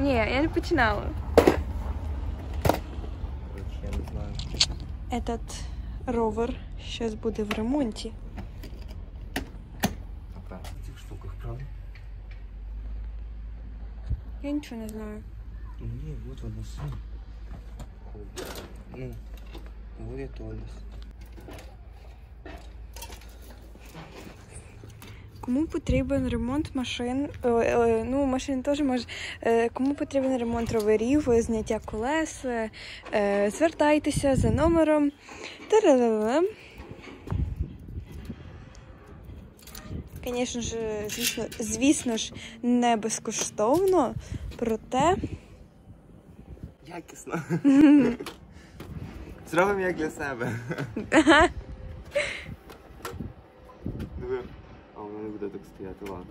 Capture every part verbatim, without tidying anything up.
Ні, я не починала. Короче, я не знаю. Этот ровер зараз буде в ремонті. Опять в цих штуках, правда? Я нічого не знаю. Ні, вот воно все. Ну, вот я тонус. Кому потрібен ремонт машин, е, е, ну машин теж може, е, кому потрібен ремонт роверів, зняття колес, е, звертайтеся за номером. Та-ра-ра-ра. Звісно ж, звісно, звісно ж, не безкоштовно, проте... Якісно. Зробимо як для себе. Диви. А воно не буде так стояти, ладно.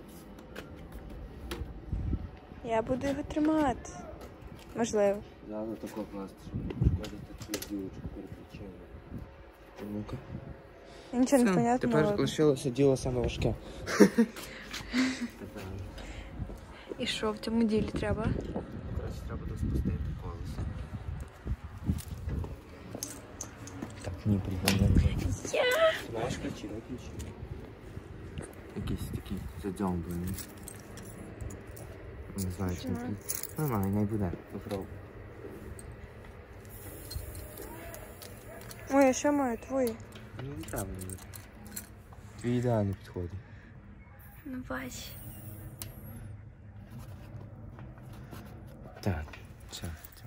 Я буду його тримати. Можливо. Зараз тако класти, щоб не пошкодити цю ділочку переключення. Ну-ка. Я нічого не понятно. Тепер лишилося діло саме важке. І що в цьому ділі треба? Коротше, треба спустити колесо. Так, ні, прикольно. Я! Знаєш, ключі, дай ключі. Якісь такі задьомблені. Не знаю, чи не. Нормально, не буде. Попробуй. Ой, а що маю твої? Ну, не треба мені. Твій ідеально підходить. Ну, бач. Так, все.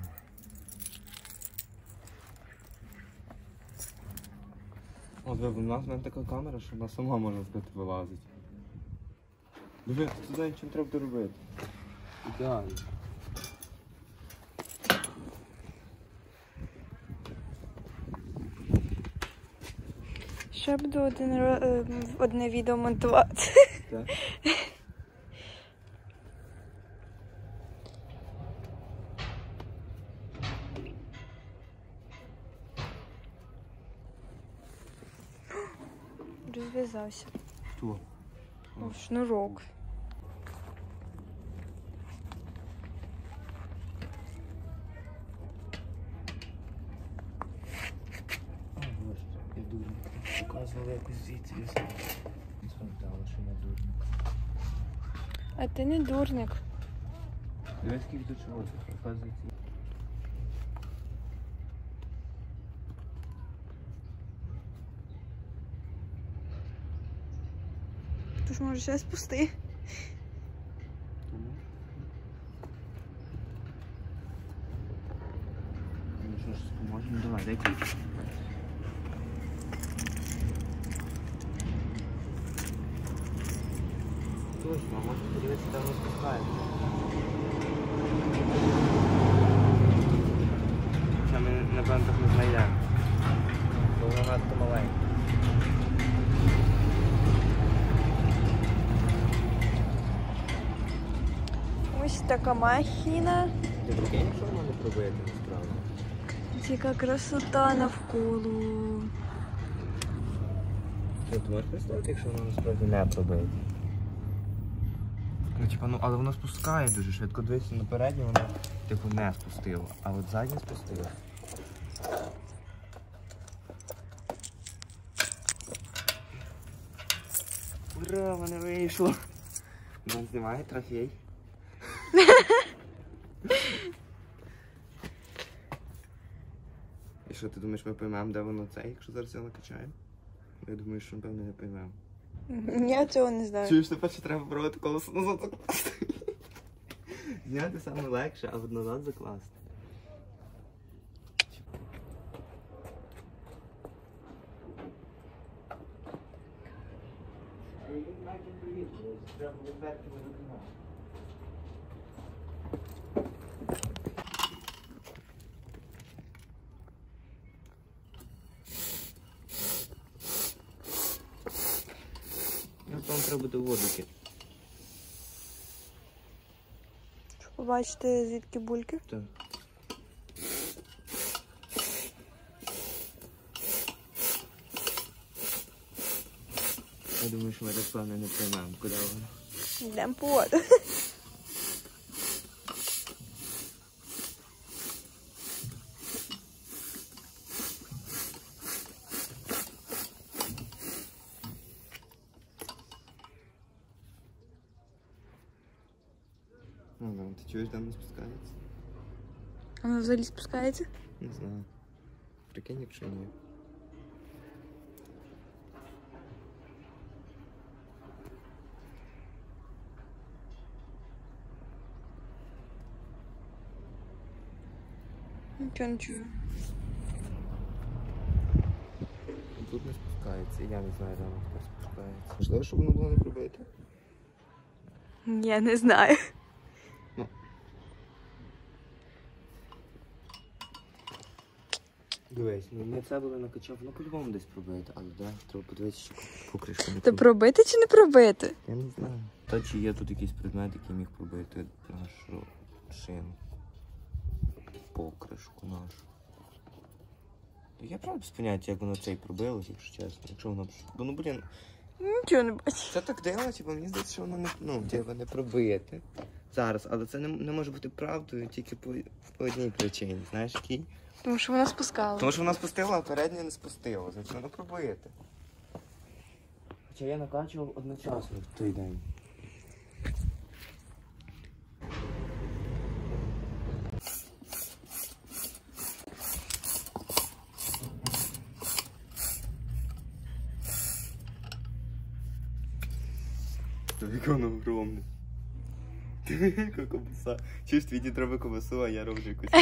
От, у нас в мене така камера, що вона сама, можна сказати, вилазить. Диви, туди нічого не треба доробити. Ідеально. Ще буду один, ро- одне відео монтувати. Так? Розв'язався. Що? О, шнурок. А, боже, я дурник. Показували якусь звідси. Згадала, що я дурник. А ти не дурник. Дивись, скільки тут чого, оказується. Тож може ще спусти. Ну що ж, поможемо? Давай, дай ключ. Точно, а може подивитися, там не спускається. Це ми, напевно, так не знайдемо. Бо вона надто маленька. Ось така махіна. Ти прикинь, що вона не пробує насправді? Яка красота навколо. Ти можеш представити, якщо вона насправді не пробує? Ну, типа, ну, але воно спускає дуже швидко. Дивися, на передній воно, типу, не спустило, а от заднє спустило. Ура, мене вийшло! Нам знімає трофей. І що, ти думаєш, ми поймемо, де воно це, якщо зараз його накачаємо? Я думаю, що, напевно, не поймемо. Я цього не знаю. Чуєш, тепер ще треба проводити колесо назад закласти. Зняти саме легше, а от назад закласти. Там треба буде водики. Щоб побачити, звідки бульки. Так. Я думаю, що ми так плавно не приймемо, куди воно. Йдемо по воду. Ну, да. Ти чуєш, де вона спускається? Вона взагалі спускається? Не знаю. Прикинь, якщо ні. Нічого не чую. Тут не спускається, я не знаю, де вона тепер спускається. Можливо, щоб воно було не пробите? Я не знаю. Ну. Дивись, ну не це було накачав, воно по-любому десь пробити, але де? Треба подивитися, що покришку не То пробити чи не пробити? Я не знаю. Та чи є тут якийсь предмет, який міг пробити нашу шину. Покришку нашу. Я правда без поняття, як воно цей пробилось, якщо чесно. Якщо воно... Ну, блін, Нічого не бачу. це так дивно, типу, мені здається, що воно не, ну, типу, не пробити. Зараз, але це не, не може бути правдою тільки по, по одній причині. Знаєш, якій? Тому що вона спускала. Тому що вона спустила, а передня не спустила. Значить, воно пробити. Хоча я накачував одночасно в той день. Яка воно огромне. Яка ковбаса. Чуєш, твій дід робить ковбасу, а я роблю якусь.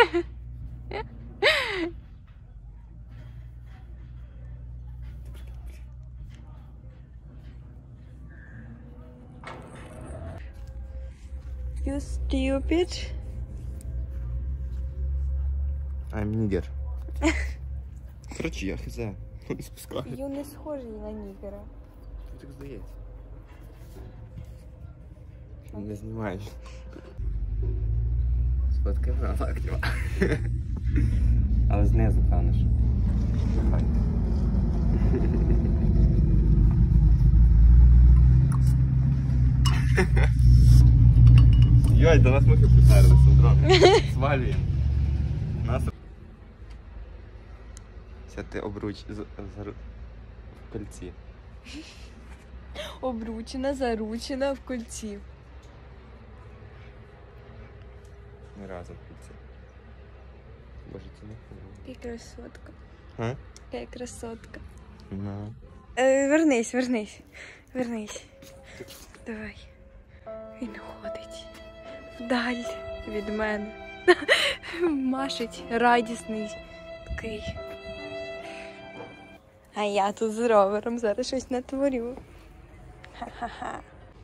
You stupid. I'm nigger. Коротше, я хз. Не спускаю. Ю не схожий на нігера. Так здається. Не знімаєш. Сфоткай на лактіва. Але знизу, певно ж. Давай. Йой, до нас мухи приперлися, дрон. Свалюємо. Нас... Це ти обруч... З... З... в кольці. Обручена, заручена в кольці. Ми разом в кольці. Боже, це не хвилює. Яка красотка. А? Яка красотка. Ну. Е, вернись, вернись. Вернись. Давай. Він ходить вдаль від мене. Машить радісний такий. А я тут з ровером зараз щось натворю. Ха-ха-ха.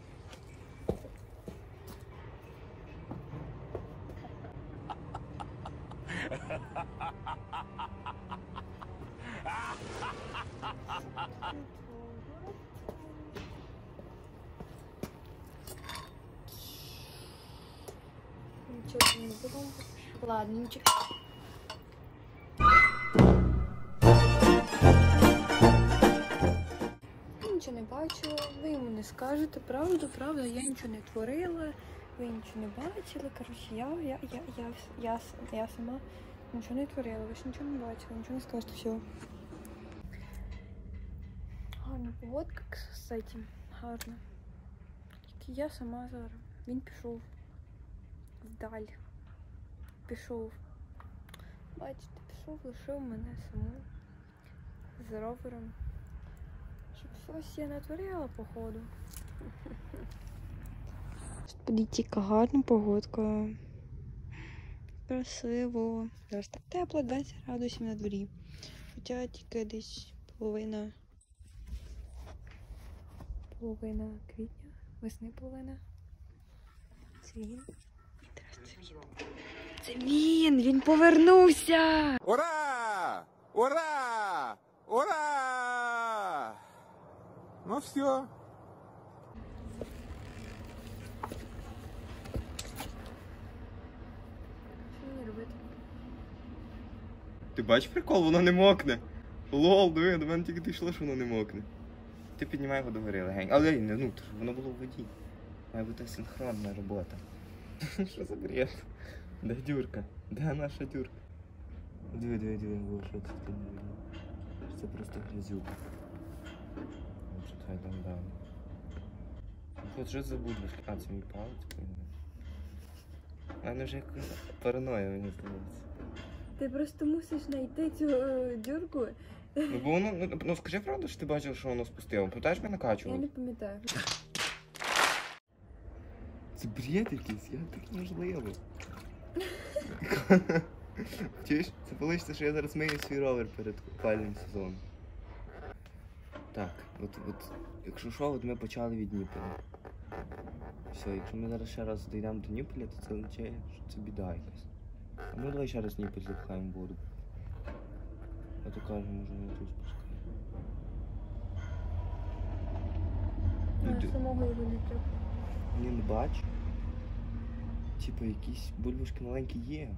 Нічого не було. Ладно, нічого. Нічого не бачила, ви йому не скажете, правду, правда, я нічого не творила, ви нічого не бачили, коротше, я, я, я, я, я, я сама нічого не творила, ви ж нічого не бачили, нічого не скажете, все. Гарна погодка, кстати, гарна. Тільки я сама зараз, він пішов вдаль, пішов, бачите, пішов, лишив мене саму з ровером. Щоб щось я натворила, походу. Подивіться, яка гарна погодка. Красиво. Зараз так тепло, двадцять градусів на дворі. Хоча тільки десь половина. Половина квітня, весни половина. Це він. Це він. Це він! Він повернувся! Ура! Ура! Ура! Ну все. Що мені робити? Ти бачиш прикол? Воно не мокне. Лол, диви, до мене тільки дійшло, що воно не мокне. Ти піднімай його догори легень. Але не, ну, воно було в воді. Має бути синхронна робота. Що за бред? Де дюрка? Де наша дюрка? Диви, диви, диви, було, що це тут не видно. Це просто грязюка. Чекай, там далі. От що забудь, а це мій палець, понял? У мене вже якась параноя, мені здається. Ти просто мусиш знайти цю е, дюрку. Ну, бо воно, ну, ну скажи правду, що ти бачив, що воно спустило. Пам'ятаєш, ми Я накачували? не пам'ятаю. Це бред якийсь, як так можливо? Чуєш, це вийде, що я зараз мию свій ровер перед купальним сезоном. Так, от, от, якщо що, от ми почали від Дніпра. Все, якщо ми зараз ще раз дійдемо до Дніпля, то це означає, що це біда якась. А ну давай ще раз Дніпр запхаємо в воду. А то кажемо, може ми тут спускаємо. Ну, ти- А, самого його не треба. Ні, не бачу. Типа якісь бульбашки маленькі є.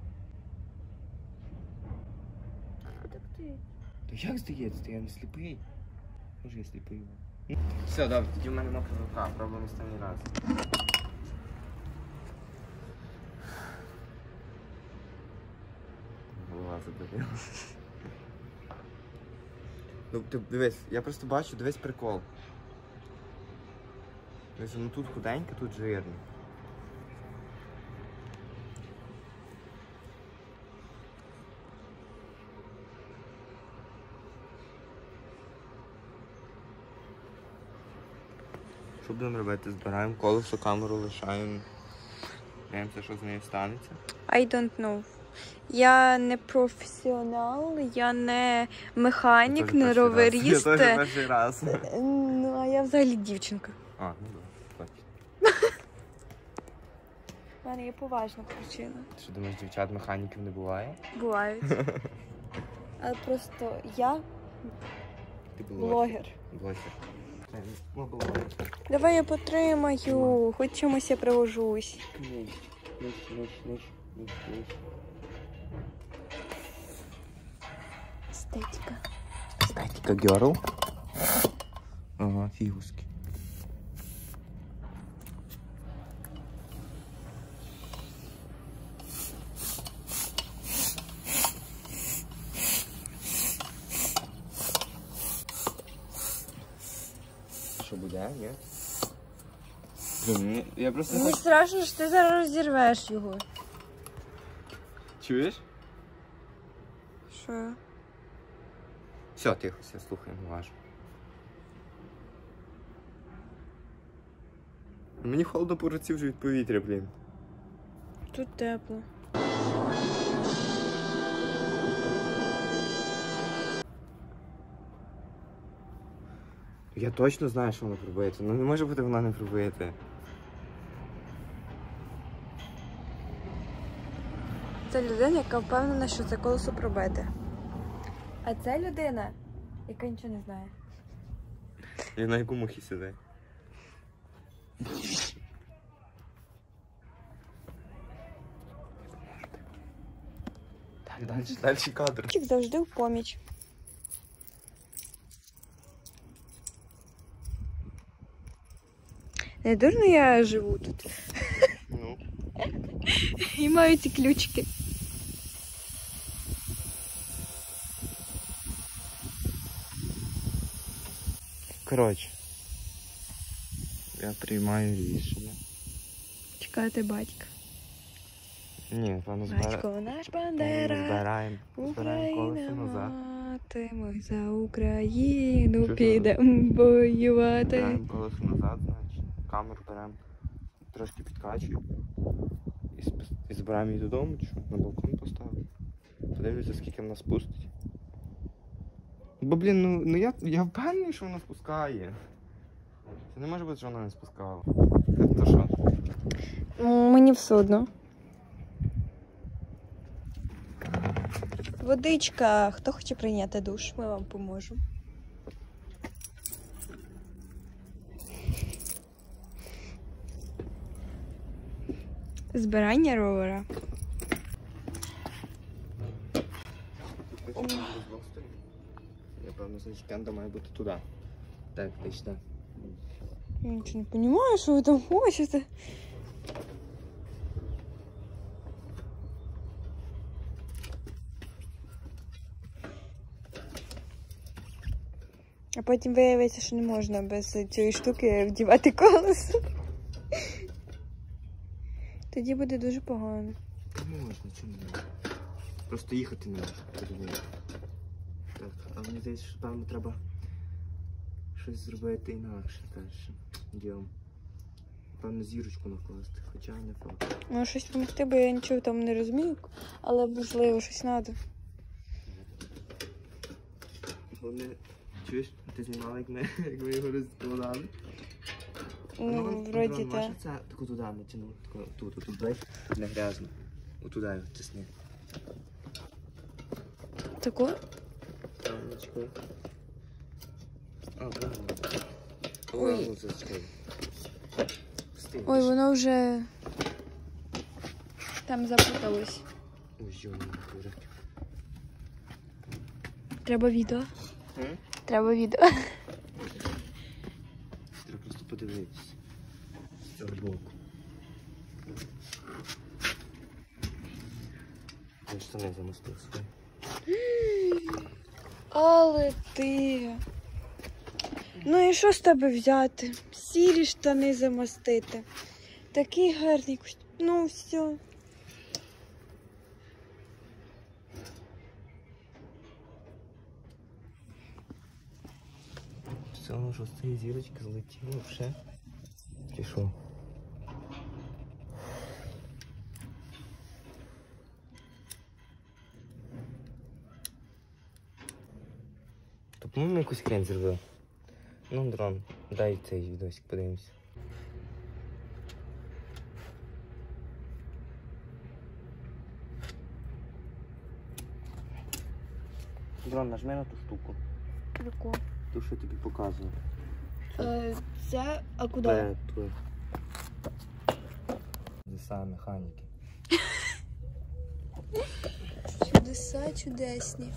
Так ти. То як здається, я не сліпий? Може я сліпий? Все, добре, тоді в мене мокра рука, пробуємо останній раз. Голова заболіла. Ну, ти дивись, я просто бачу, дивись прикол. Дивись, ну тут худенько, тут жирно. Що будемо робити? Збираємо колесо, камеру лишаємо. Дивимося, що з нею станеться. I don't know. Я не професіонал, я не механік, Теж не перший раз. роверіст. Я теж перший раз. Ну, а я взагалі дівчинка. А, ну так, бачиш. У мене є поважна причина. Ти що думаєш, дівчат механіків не буває? Бувають. Але просто я Ти блогер. Блогер. Ну, блогер. Давай я потримаю, хоч чимось я пригожусь. Ниж, ниж, ниж, ниж, ниж, ниж. Естетика. Естетика герл. Ага, фігуски. Що буде, ні? Блін, я просто не Мені хочу... страшно, що ти зараз розірвеш його. Чуєш? Що? Все, тихо, все, слухаємо, уважно. Мені холодно по руці вже від повітря, блін. Тут тепло. Я точно знаю, що вона пробує. Ну не може бути вона не пробує. Це людина, яка впевнена, що це колесо пробите. А це людина, яка нічого не знає. І на яку мухі сидить. Так, далі, далі кадр. Чик завжди в поміч. Не дурно я живу тут. Ну. І маю ці ключики. Коротше. Я приймаю рішення. Чекати батька. Ні, певно збираємо. Батько наш Бандера. Збираємо. Збираємо колесо Україна назад. мати, ми за Україну Чого? підемо воювати. Збираємо колесо назад, значить. Камеру беремо. Трошки підкачуємо. І, спис- і збираємо її додому, чи що? На балкон поставимо. Подивлюся, скільки вона спустить. Бо, блін, ну, ну я, я впевнений, що вона спускає. Це не може бути, що вона не спускала. То що? Мені все одно. Водичка. Хто хоче прийняти душ, ми вам поможемо. Збирання ровера. Я певно, значить, кенда має бути туди. Так, десь так. Я нічого не розумію, що ви там хочете. А потім виявиться, що не можна без цієї штуки вдівати колесо. Тоді буде дуже погано. Не можна, чому не можна? Просто їхати не можна. Так, а мені здається, що певно треба щось зробити інакше перше. Ділом. Певно зірочку накласти, хоча не факт. Ну, щось допомогти, бо я нічого там не розумію, але можливо щось треба. Головне, чуєш, ти знімала, як ми, як ми його розкладали? Ну, вроді так. Можеш це таку туди натягнути, таку, тут, тут, тут, бачиш, тут не грязно. Отуди його тисни. Таку? А, чекай. А, правильно. Ой. Ой, зачекай. Ой, воно вже там запуталось. Ой, йо-моє, дура. Треба відео. М? Треба відео. Треба просто подивитися. З цього боку. Я штани замостив свої. Але ти. Ну і що з тебе взяти? Сірі штани замостити. Такий гарний костюм. Ну все. Все, ну що, з цієї зірочки злетіло вже. Пішов. То, по-моєму, якусь хрень зробив. Ну, дрон, дай цей відосик подивимось. Дрон, нажми на ту штуку. Яку? Ту, що я тобі показував. Е, це, а куди? Б, ту. Чудеса механіки. Чудеса чудесні.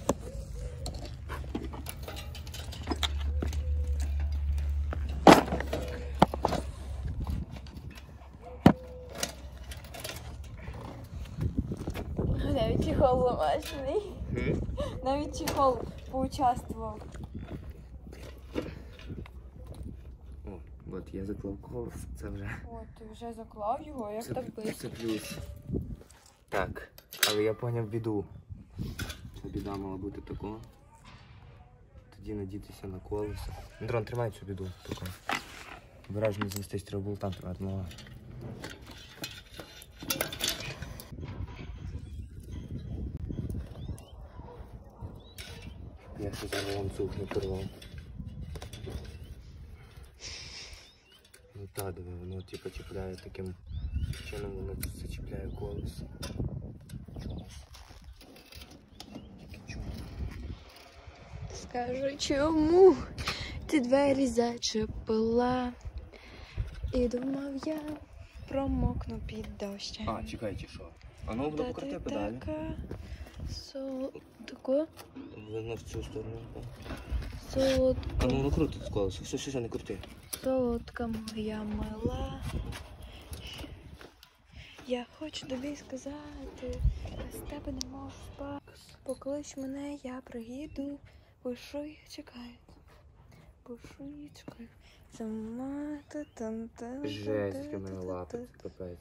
Навіть чехол ламачений. Навіть чехол поучаствував. О, от я заклав колос, це вже. От, ти вже заклав його, як Це, так це близько. плюс. Так, але я поняв біду. Ця біда мала бути такого. Тоді надітися на колесо. Дрон, тримай цю біду. Таку. Обережно звестись, треба було там тримати. Ну, я ще зараз ланцюг не порвав. Ну так, диви, воно типу чіпляє таким чином, воно зачіпляє колесо. Скажи, чому ти двері зачепила? І думав я промокну під дощем. А, чекайте, що? А ну, воно покрути педалі. Тако? Воно в цю сторону. Солодка. А ну, воно крутить колесо. Все, все, все, не крути. Солодка моя мила. Я хочу тобі сказати, без тебе не можу спати. Поклич мене, я приїду. Пишу і чекаю. Пишу і чекаю. Сама та там та. Жесть, яка мене лапа, капець.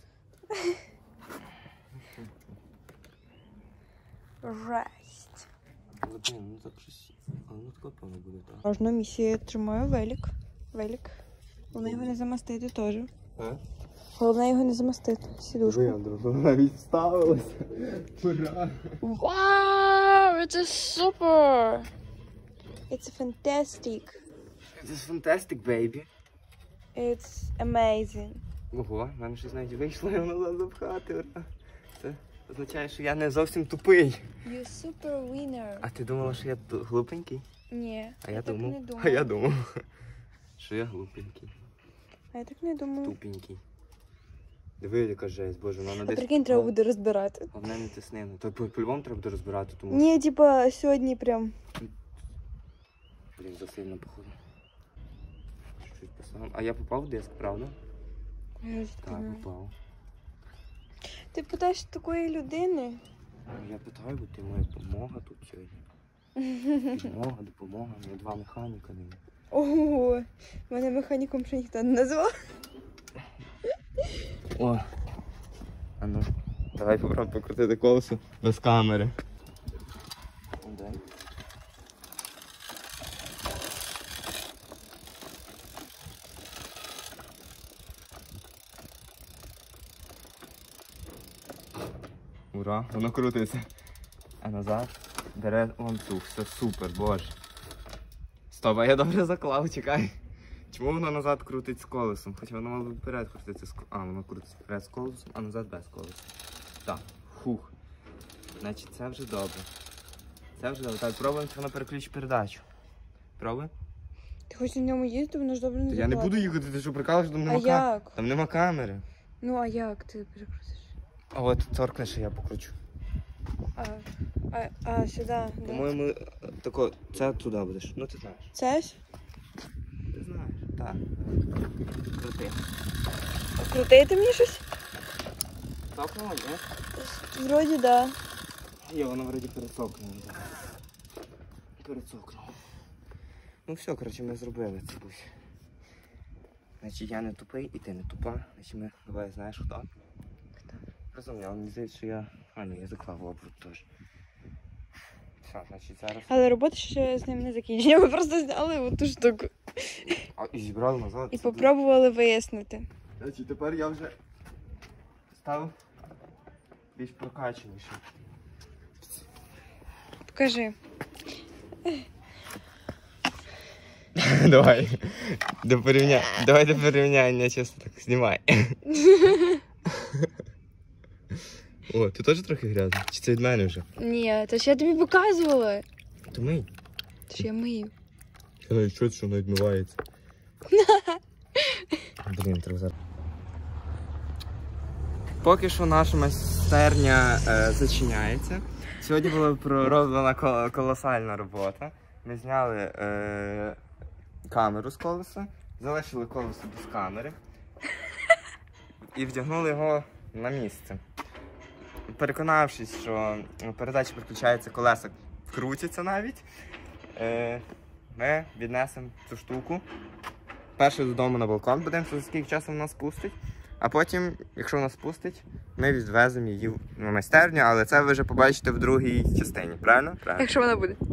Жесть. Але, блін, ну так щось. Але ну таке певно буде, так? Можна місія тримаю велик. Велик. Головне його не замастити теж. А? Головне його не замастити. Сідушку. Виявилося, навіть вставилося. Ура! Вау, це супер! It's fantastic. Це ж fantastic, baby. It's amazing. Ого, в мене щось навіть вийшло його назад запхати, ура. Це означає, що я не зовсім тупий. You super winner. А ти думала, що я ту- глупенький? Ні, А я так думав. не думала. А я думав, що я глупенький, А я так не думала. тупенький. Диви, яка жесть, боже, вона А десь... прикинь, треба буде розбирати. Головне не тисни, ну, то по- по-любому треба буде розбирати, тому... Ні, типа, сьогодні прям. Блін, засильно, походу. Щось писав. А я попав в диск, правда? Я Так, попав. Ти питаєш такої людини? Ну, я питаю, бо ти моя допомога тут сьогодні. Допомога, допомога, мені два механіка нема. Ого, мене механіком ще ніхто не назвав. О, А ну, давай попробуй покрутити колесо без камери. Дай. Ура, воно крутиться. А назад бере ланцюг, все супер, боже. Стоп, а я добре заклав, чекай. Чому воно назад крутить з колесом? Хоча воно мало вперед крутиться з колесом. А, воно крутиться вперед з колесом, а назад без колеса. Так, фух. Значить це вже добре. Це вже добре. Так, пробуємо, чи воно переключить передачу. Пробуй. Ти хочеш на ньому їздити, воно ж добре не Я не заплатить. буду їхати, ти що прикалуєш, там нема А камери. як? Там нема камери. Ну а як ти перекрутиш? А от торкнеш, і я покручу. А, а, а сюди, да. По-моєму, тако, це туди будеш. Ну ти знаєш. Це ж? Ти знаєш, так. Крути. Крутити мені щось? Цокнуло, ні? Вроді, да. Є, воно вроді перецокнуло. Перецокнуло. Ну все, коротше, ми зробили це, Бусь. Значить, я не тупий і ти не тупа. Значить, ми, давай, знаєш хто? Хто? Просто мені здається, що я... А, ні, я заклав обруч теж. Все, значить, зараз... Але робота ще з ним не закінчена. Ми просто зняли оту штуку. А, і зібрали назад. І це попробували вияснити. дуже- Значить, тепер я вже став більш прокачаніший. Покажи. Давай, до порівняння. Давай до порівняння, чесно так, знімай. О, ти теж трохи грязний? Чи це від мене вже? Ні, то ж я тобі показувала. То мий. То ж я мию. Я навіть чую, що воно відмивається. Блін, треба зараз. Поки що наша майстерня е, зачиняється. Сьогодні була пророблена кол- колосальна робота. Ми зняли е, камеру з колеса, залишили колесо без камери і вдягнули його на місце. Переконавшись, що передача переключається, колеса крутяться навіть, е, ми віднесемо цю штуку. Перше додому на балкон, подивимося, за скільки часу вона спустить. А потім, якщо вона спустить, ми відвеземо її на майстерню, але це ви вже побачите в другій частині, правильно? Правильно. Якщо вона буде.